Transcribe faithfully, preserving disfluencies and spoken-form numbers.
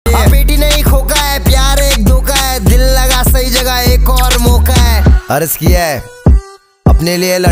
बेटी नहीं खोका है, प्यार एक धोखा है, दिल लगा सही जगह एक और मौका है। अर्ज किया है अपने लिए